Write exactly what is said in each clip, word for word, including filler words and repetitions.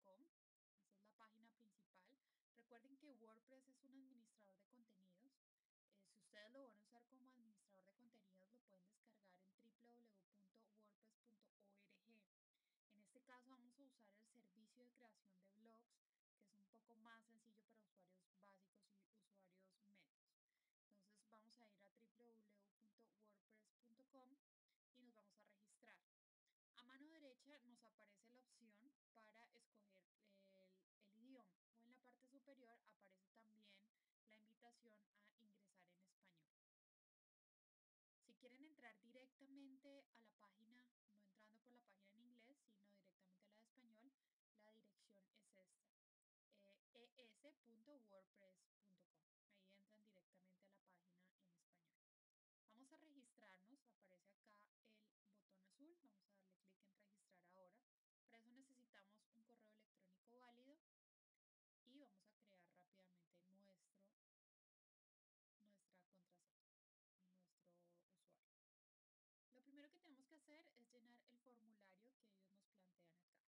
com. Esa es la página principal. Recuerden que WordPress es un administrador de contenidos. Eh, si ustedes lo van a usar como administrador de contenidos, lo pueden descargar en w w w punto wordpress punto org. En este caso vamos a usar el servicio de creación de blogs, que es un poco más sencillo para usuarios básicos y usuarios medios. Entonces vamos a ir a w w w punto wordpress punto com y nos vamos a registrar. A mano derecha nos aparece la opción para escoger el, el idioma, o en la parte superior aparece también la invitación a ingresar en español. Si quieren entrar directamente a la página, no entrando por la página en inglés, sino directamente a la de español, la dirección es esta, eh, e s punto wordpress punto com. Ahí entran directamente a la página en español. Vamos a registrarnos, aparece acá el botón azul, vamos a darle clic en registrar ahora. Para eso necesitamos un correo electrónico válido y vamos a crear rápidamente nuestro, nuestra contraseña y nuestro usuario. Lo primero que tenemos que hacer es llenar el formulario que ellos nos plantean acá.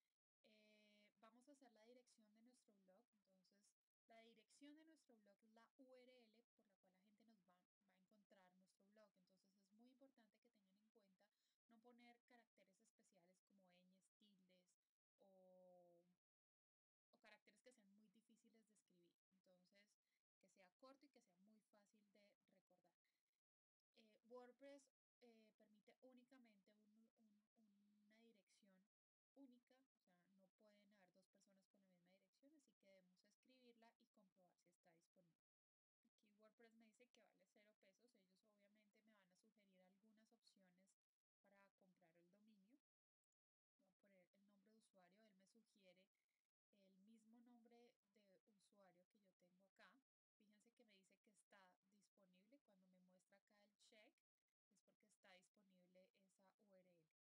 Eh, vamos a hacer la dirección de nuestro blog, entonces la dirección de nuestro blog es la U R L por la cual la gente nos va, va a encontrar nuestro blog, entonces es muy importante que tengan en cuenta no poner caracteres especiales como ñes, tildes o, o caracteres que sean muy difíciles de escribir, entonces que sea corto y que sea muy fácil de recordar. Eh, WordPress eh, permite únicamente un, un, una dirección única, o sea, no pueden haber dos personas con la misma dirección, así que debemos escribirla y comprobar si está disponible. Aquí WordPress me dice que vale cero pesos, ellos obviamente me van a sugerir algunas opciones para comprar el dominio. Voy a poner el nombre de usuario, él me sugiere el mismo nombre de usuario que yo tengo acá. Fíjense que me dice que está disponible. Cuando me muestra acá el check es porque está disponible esa U R L.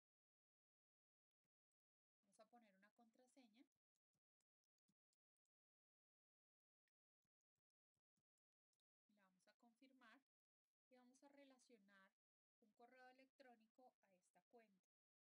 Vamos a poner una contraseña. La vamos a confirmar y vamos a relacionar un correo electrónico a esta cuenta.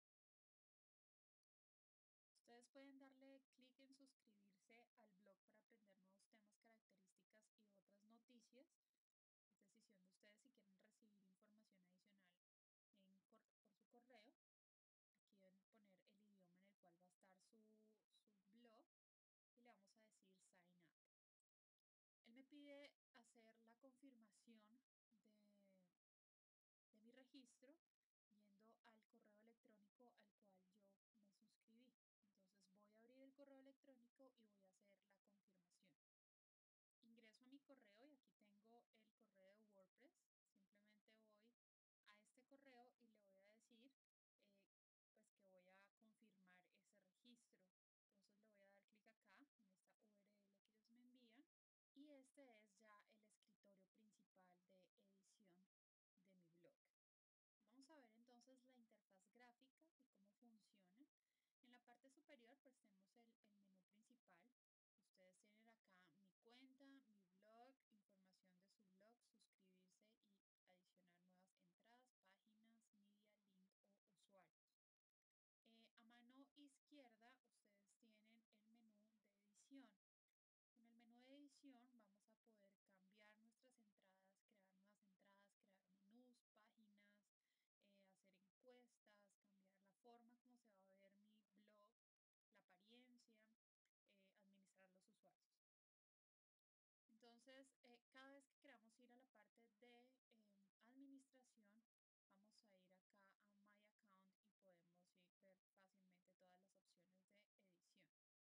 Ustedes pueden darle clic en suscribirse al blog para aprender nuevos temas, características y otras noticias. Es decisión de ustedes si quieren recibir información adicional en, por su correo. Aquí deben poner el idioma en el cual va a estar su, su blog y le vamos a decir sign up. Él me pide hacer la confirmación de, de mi registro yendo al correo electrónico al cual yo me suscribí. Entonces voy a abrir el correo electrónico y voy a hacer la confirmación. Ingreso a mi correo y aquí tengo el correo de WordPress. Simplemente voy a este correo y le voy a decir eh, pues que voy a confirmar ese registro. Entonces le voy a dar clic acá en esta U R L que ellos me envían y este es ya el escritorio principal de edición de mi blog. Vamos a ver entonces la interfaz gráfica y cómo funciona. En la parte superior pues tenemos el, el menú principal. Ustedes tienen acá mi cuenta, mi blog, información de su blog, suscribirse y adicionar nuevas entradas, páginas, media, link o usuarios. Eh, a mano izquierda ustedes tienen el menú de edición. Con el menú de edición vamos a poder cambiar nuestras entradas, crear nuevas entradas, crear menús, páginas, eh, hacer encuestas, cambiar la forma como se va a ver mi blog, la apariencia, eh, administrar los usuarios. Entonces, eh, cada vez que queramos ir a la parte de eh, administración, vamos a ir acá a My Account y podemos ir, ver fácilmente todas las opciones de edición.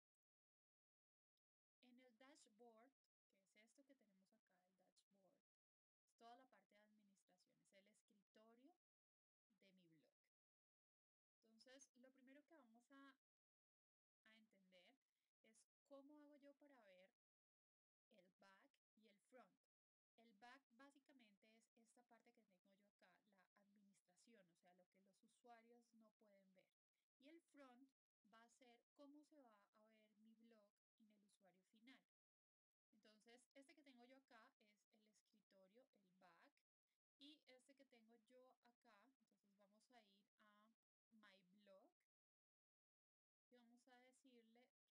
En el dashboard, que es esto que tenemos acá, el dashboard, es toda la parte de administración, es el escritorio de mi blog. Entonces, lo primero que vamos a, a entender es cómo hago yo para ver el back y el front. El back básicamente es esta parte que tengo yo acá, la administración, o sea, lo que los usuarios no pueden ver. Y el front va a ser cómo se va a ver mi blog en el usuario final. Entonces, este que tengo yo acá es el escritorio, el back. Y este que tengo yo acá, entonces vamos a ir a My Blog. Y vamos a decirle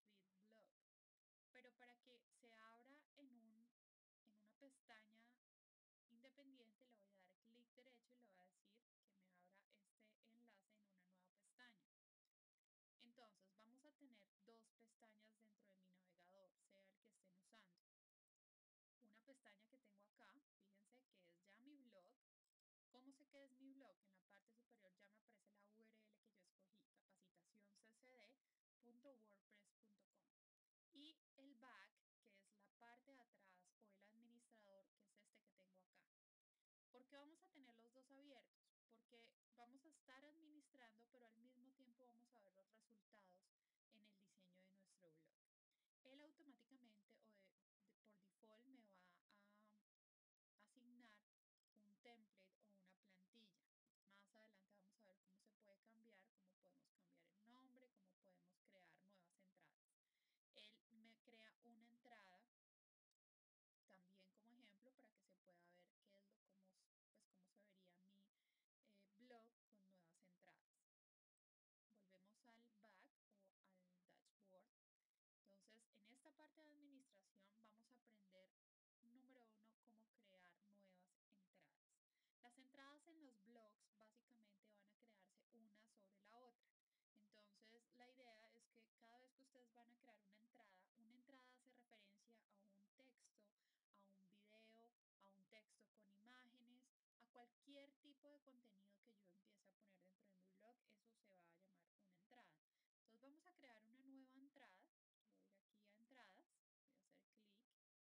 independiente, le voy a dar clic derecho y le voy a decir que me abra este enlace en una nueva pestaña. Entonces vamos a tener dos pestañas dentro de mi navegador, sea el que estén usando. Una pestaña que tengo acá, fíjense que es ya mi blog. ¿Cómo sé que es mi blog? En la parte superior ya me aparece la U R L que yo escogí, capacitación c c d punto wordpress punto com. Y el back, que es la parte de atrás, o el administrador, que es este que tengo acá. ¿Por qué vamos a tener los dos abiertos? Porque vamos a estar administrando, pero al mismo tiempo vamos a ver los resultados en el diseño de nuestro blog. Él automáticamente o de, de, por default me va a asignar un template o una plantilla. Más adelante vamos a ver cómo se puede cambiar, cómo podemos cambiar el nombre, cómo podemos crear nuevas entradas. Él me crea una entrada también como ejemplo para que se pueda ver qué es lo, cómo, pues, cómo se vería mi eh, blog con nuevas entradas. Volvemos al back o al dashboard. Entonces, en esta parte de administración vamos a aprender, número uno, cómo crear nuevas entradas. Las entradas en los blogs básicamente van a crearse una sobre la otra. Entonces, la idea es que cada vez que ustedes van a crear una entrada, una entrada hace referencia a un texto, a un video, a un texto con imágenes, a cualquier tipo de contenido que yo empiece a poner dentro de mi blog, eso se va a llamar una entrada. Entonces, vamos a crear una nueva entrada. Voy a ir aquí a entradas, voy a hacer clic.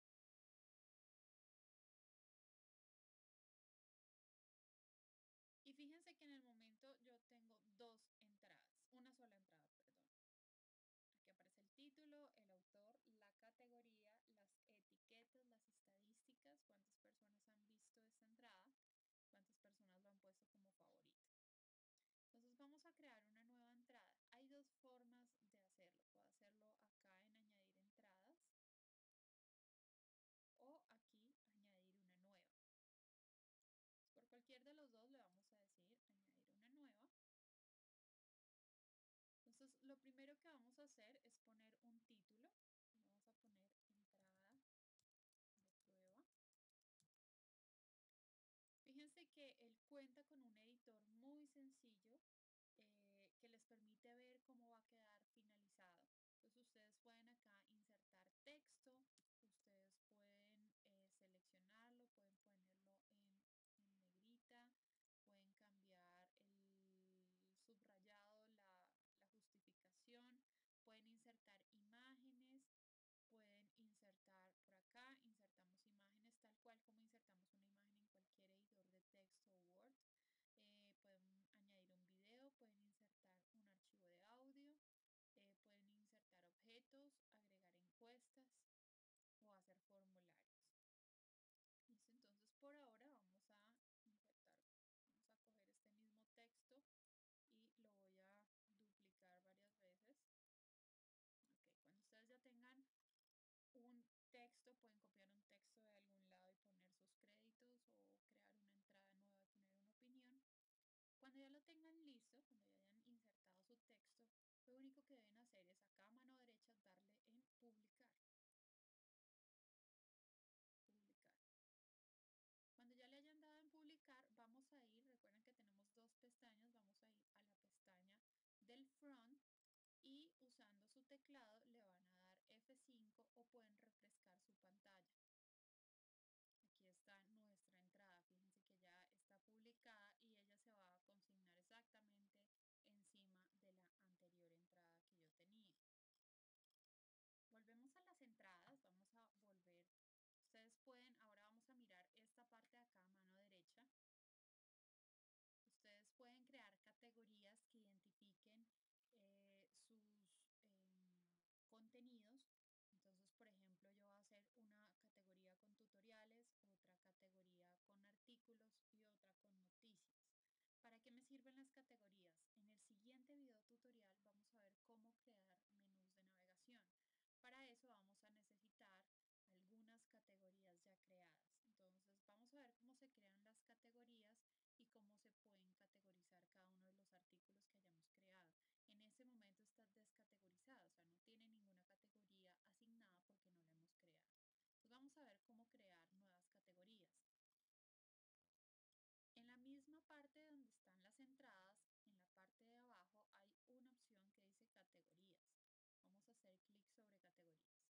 Y fíjense que en el momento yo tengo dos entradas, una sola entrada, perdón. Aquí aparece el título, el autor, la categoría, las etiquetas, las estadísticas, cuántas personas han visto esta entrada, cuántas personas lo han puesto como favorito. Entonces vamos a crear una nueva entrada. Hay dos formas de hacerlo. Puedo hacerlo acá en añadir entradas o aquí añadir una nueva. Por cualquier de los dos le vamos a decir añadir una nueva. Entonces, lo primero que vamos a hacer es poner un título. Le vamos a poner entrada de prueba. Fíjense que él cuenta con un editor muy sencillo eh, que les permite ver cómo va a quedar finalizado. Entonces, ustedes pueden acá insertar texto, ustedes pueden eh, seleccionarlo, pueden ponerlo en, en negrita, pueden cambiar el subrayado, la, la justificación, pueden insertar imágenes, pueden insertar por acá, insertamos imágenes tal cual como insertamos una imagen en cualquier editor de texto o Word. Eh, pueden añadir un video, pueden insertar un archivo de audio, eh, pueden insertar objetos, agregar encuestas o hacer formularios. Listo, entonces por ahora vamos a insertar, vamos a coger este mismo texto y lo voy a duplicar varias veces. Ok, cuando ustedes ya tengan un texto, pueden copiar un texto de algún lado y poner sus créditos o crear una entrada nueva y poner una opinión. Cuando ya lo tengan listo, cuando ya hayan insertado su texto, lo único que deben hacer es acá a mano derecha darle en publicar. Publicar. Cuando ya le hayan dado en publicar, vamos a ir, recuerden que tenemos dos pestañas, vamos a ir a la pestaña del front y usando su teclado le van a dar F cinco o pueden refrescar su pantalla. Aquí está nuestra entrada, fíjense que ya está publicada y ella se va a consignar exactamente encima de la anterior entrada que yo tenía. Volvemos a las entradas, vamos a volver, ustedes pueden, ahora vamos a mirar esta parte de acá a mano derecha. Ustedes pueden crear categorías que identifiquen eh, sus eh, contenidos. Entonces, por ejemplo, yo voy a hacer una categoría con tutoriales, otra categoría con artículos y otra con noticias. ¿Para qué me sirven las categorías? En el siguiente video tutorial vamos a ver cómo crear menús de navegación. Para eso vamos a necesitar algunas categorías ya creadas. Entonces, vamos a ver cómo se crean las categorías y cómo se pueden categorizar cada uno de los artículos que hayamos creado. En ese momento está descategorizado, o sea, no tiene ninguna categoría asignada porque no la hemos creado. Entonces vamos a ver cómo crear nuevas categorías. entradas, en la parte de abajo hay una opción que dice categorías. Vamos a hacer clic sobre categorías.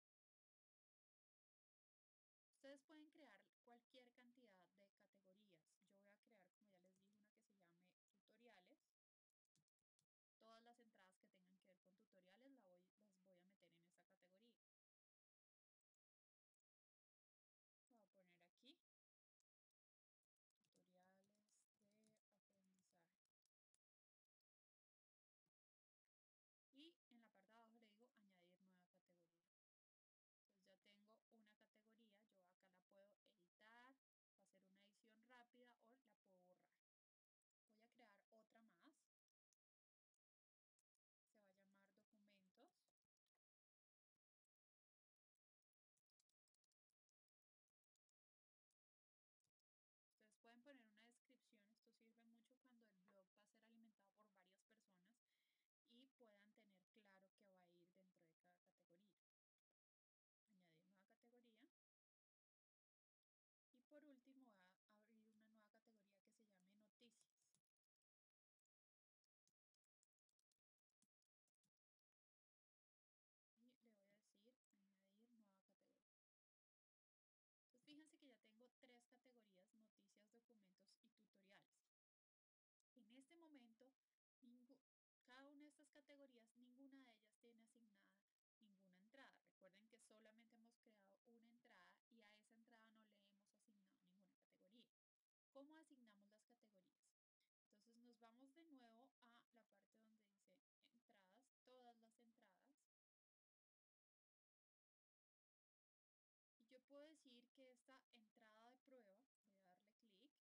Ustedes pueden crear cualquier cantidad de categorías. Yo voy a crear, como ya les dije, una que se llame tutoriales. Todas las entradas que tengan que ver con tutoriales las voy, las voy a meter en esa categoría. Voy a poner aquí tutoriales de aprendizaje. Y en la parte de abajo le digo añadir nueva categoría. Entonces ya tengo una categoría, yo acá la puedo editar, hacer una edición rápida o la puedo borrar. Voy a crear otra más. Se va a llamar documentos. Ustedes pueden poner una descripción, esto sirve mucho cuando el blog va a ser alimentado por varias personas y puedan tener claro qué va a ir dentro de cada categoría. Añadir nueva categoría. Y por último voy a abrir una nueva categoría que se llame noticias. Y le voy a decir añadir nueva categoría. Entonces fíjense que ya tengo tres categorías: noticias, documentos y tutoriales. En este momento, cada una de estas categorías, ninguna de ellas tiene asignada ninguna entrada. Recuerden que solamente hemos creado una entrada y a esa entrada no le hemos asignado ninguna categoría. ¿Cómo asignamos las categorías? Entonces nos vamos de nuevo a la parte donde dice entradas, todas las entradas. Y yo puedo decir que esta entrada de prueba, voy a darle clic.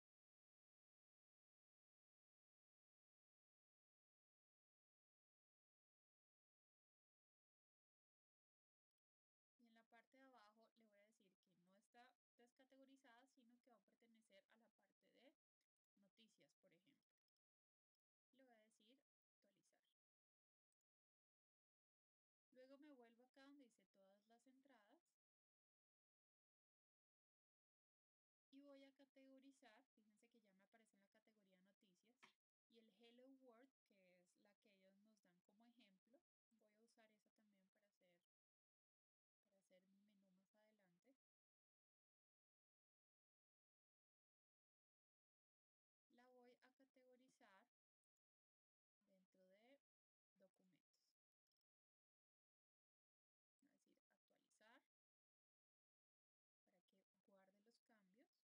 Y en la parte de abajo le voy a decir que no está descategorizada, sino que va a pertenecer a la parte de noticias, por ejemplo. Le voy a decir actualizar. Luego me vuelvo acá donde dice todas las entradas. Y voy a categorizar, fíjense que ya me aparece en la categoría noticias. Y el Hello World, que es la que ellos nos dan como ejemplo, voy a usar esa también para hacer, para hacer mi menú más adelante. La voy a categorizar dentro de documentos. Voy a decir actualizar para que guarde los cambios.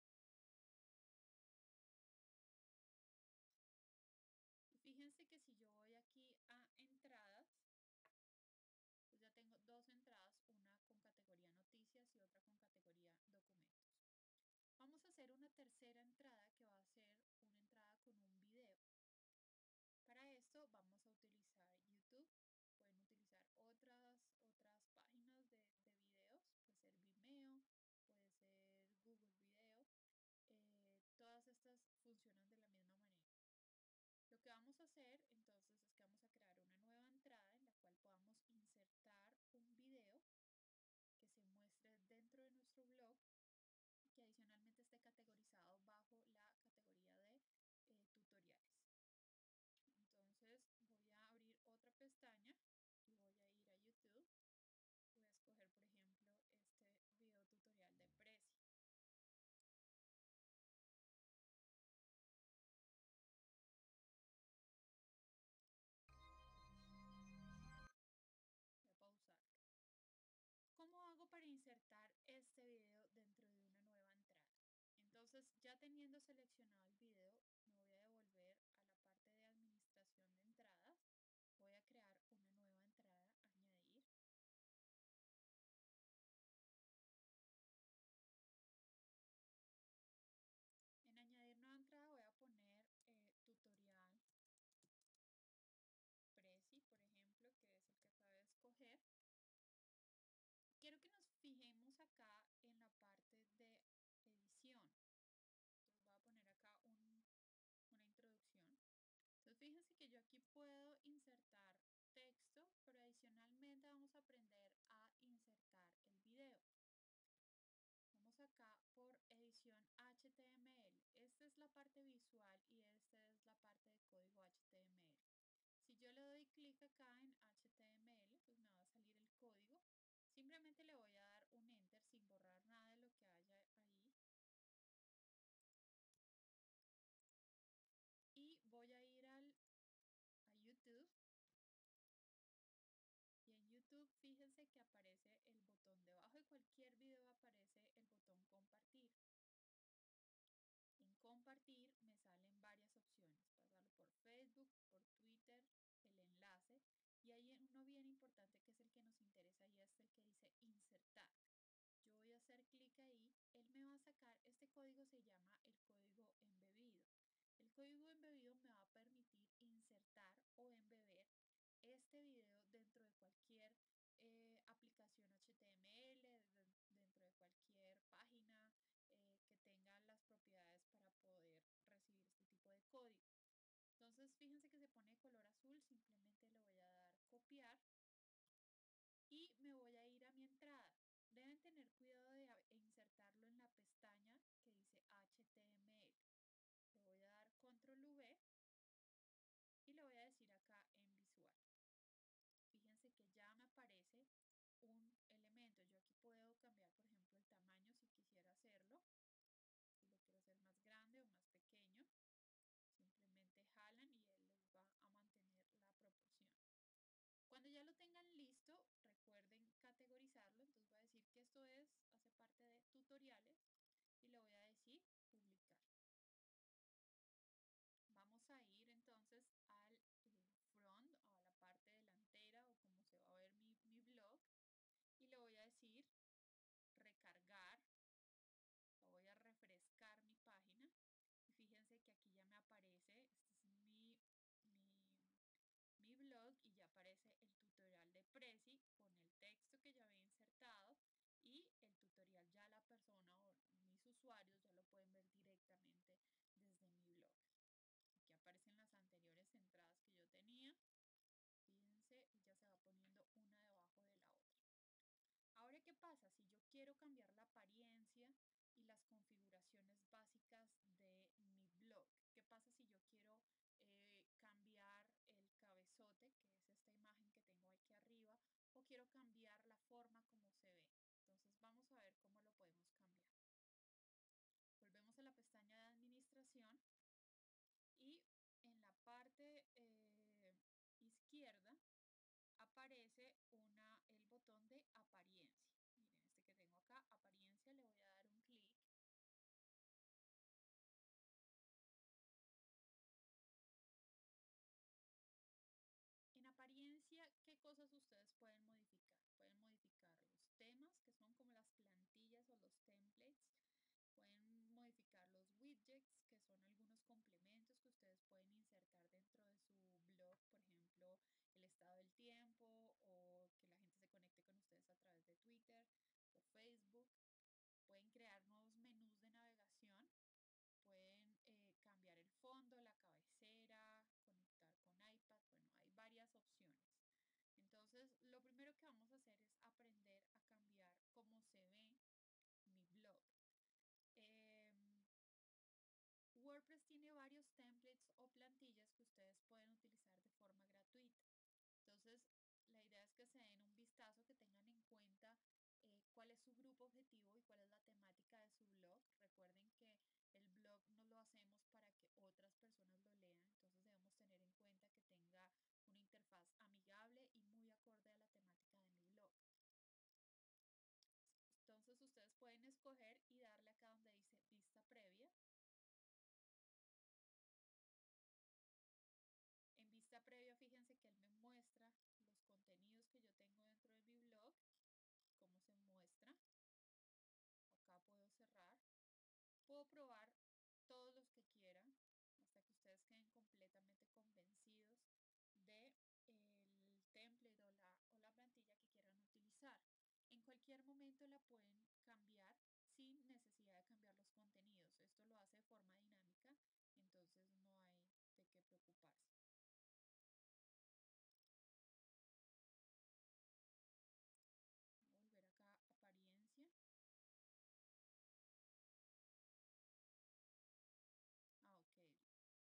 Y fíjense que si yo voy aquí a entradas, pues ya tengo dos entradas, una con categoría noticias y otra con categoría documentos. Vamos a hacer una tercera entrada que va a ser una entrada con un video. Para esto vamos a utilizar YouTube. Pueden utilizar otras, otras páginas de, de videos, puede ser Vimeo, puede ser Google Video. Eh, todas estas funcionan de la misma manera. Lo que vamos a hacer entonces es que vamos a crear una nueva entrada en la cual podamos insertar un video que se muestre dentro de nuestro blog, que adicionalmente esté categorizado bajo la categoría de eh, tutoriales. Entonces voy a abrir otra pestaña y voy a ir a YouTube. Voy a escoger, por ejemplo, este video tutorial de Prezi. Voy a pausar. ¿Cómo hago para insertar este video dentro de una nueva entrada? Entonces, ya teniendo seleccionado el video, me voy a devolver a la parte de administración de entradas. Voy a crear una nueva entrada, añadir. En añadir nueva entrada voy a poner eh, tutorial Prezi, por ejemplo, que es el que acabo de escoger. Quiero que nos fijemos acá en la parte de edición. Entonces voy a poner acá un, una introducción. Entonces fíjense que yo aquí puedo insertar texto, pero adicionalmente vamos a aprender a insertar el video. Vamos acá por edición H T M L. Esta es la parte visual y esta es la parte de código H T M L. Si yo le doy clic acá en H T M L, pues me va a salir el código. Simplemente le voy a dar un enter sin borrar nada de lo que haya ahí. Y voy a ir al, a YouTube. Y en YouTube fíjense que aparece el botón, debajo de cualquier video aparece el botón compartir. En compartir me salen varias opciones, pasarlo por Facebook, por Twitter, el enlace, y hay uno bien importante que es el que nos interesa y es el que dice insertar. Yo voy a hacer clic ahí, él me va a sacar, este código se llama el código embebido. El código embebido me va a permitir insertar o embeber este video dentro de cualquier eh, aplicación H T M L, de, dentro de cualquier página eh, que tenga las propiedades para poder recibir este tipo de código. Entonces fíjense que se pone de color azul, simplemente le voy a dar copiar y me voy a ir a mi entrada. Deben tener cuidado de insertarlo en la pestaña que dice H T M L. Le voy a dar control V y le voy a decir acá en visual. Fíjense que ya me aparece un elemento. Yo aquí puedo cambiar, por ejemplo, el tamaño si quisiera hacerlo. Si lo quiero hacer más grande o más pequeño. Simplemente jalan y él les va a mantener la proporción. Cuando ya lo tengan listo, recuerden categorizarlo. Entonces voy a decir que esto es, hace parte de tutoriales y le voy a decir publicar. Vamos a ir entonces al front, a la parte delantera o como se va a ver mi, mi blog y le voy a decir recargar. Voy a refrescar mi página y fíjense que aquí ya me aparece, este es mi, mi, mi blog y ya aparece el tutorial de Prezi con el texto que ya había insertado y el tutorial ya la persona o mis usuarios ya lo pueden ver directamente desde mi blog. Aquí aparecen las anteriores entradas que yo tenía. Fíjense, ya se va poniendo una debajo de la otra. Ahora, ¿qué pasa? Si yo quiero cambiar la apariencia y las configuraciones básicas de mi blog, ¿qué pasa si yo quiero eh, cambiar el cabezote, que es esta imagen que tengo aquí arriba, o quiero cambiar la forma como se ve? Entonces vamos a ver cómo lo podemos cambiar. Volvemos a la pestaña de administración y en la parte eh, izquierda aparece una, el botón de apariencia. Miren, este que tengo acá, apariencia, le voy a dar un clic. En apariencia, ¿qué cosas ustedes pueden modificar? Pueden modificar los temas, que son como las plantillas o los templates. Pueden modificar los widgets, que son algunos complementos que ustedes pueden insertar dentro de su blog, por ejemplo, el estado del tiempo o que la gente se conecte con ustedes a través de Twitter o Facebook. Pueden crear nuevos menús de navegación. Pueden eh, cambiar el fondo, la cabecera, conectar con iPad. Bueno, hay varias opciones. Entonces, lo primero que vamos a hacer es aprender a cambiar cómo se ve mi blog. Eh, WordPress tiene varios templates o plantillas que ustedes pueden utilizar de forma gratuita. Entonces, la idea es que se den un vistazo, que tengan en cuenta eh, cuál es su grupo objetivo y cuál es la temática de su blog. Recuerden que el blog no lo hacemos para que otras personas lo lean, entonces debemos tener en cuenta que tenga una interfaz amigable y muy acorde a la temática de mi blog. Entonces ustedes pueden escoger y darle acá donde dice vista previa. En vista previa, fíjense que él me muestra los contenidos que yo tengo dentro de mi blog, cómo se muestra. Acá puedo cerrar. Puedo probar todos los que quieran hasta que ustedes queden completamente convencidos de el template o la, o la plantilla que quieran utilizar. En cualquier momento la pueden cambiar sin necesidad de cambiar los contenidos. Esto lo hace de forma dinámica, entonces no hay de qué preocuparse. Voy a volver acá a apariencia. Ah, ok.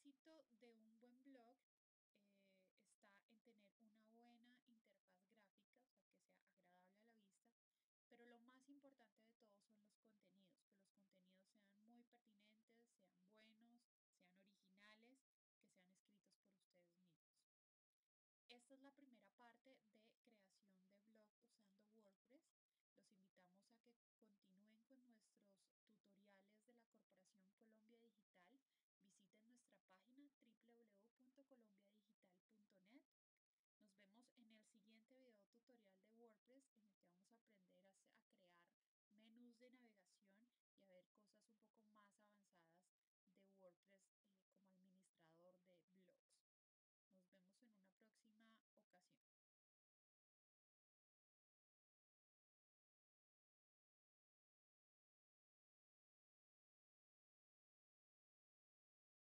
éxito de un buen blog eh, está en tener una buena interfaz gráfica, o sea, que sea agradable a la vista, pero lo más importante de todo son los contenidos, que los contenidos sean muy pertinentes, sean buenos, sean originales, que sean escritos por ustedes mismos. Esta es la primera parte de creación de blog usando WordPress. Los invitamos a que continúen con nuestros tutoriales de la Corporación Colombia Digital. Visiten nuestra página w w w punto colombia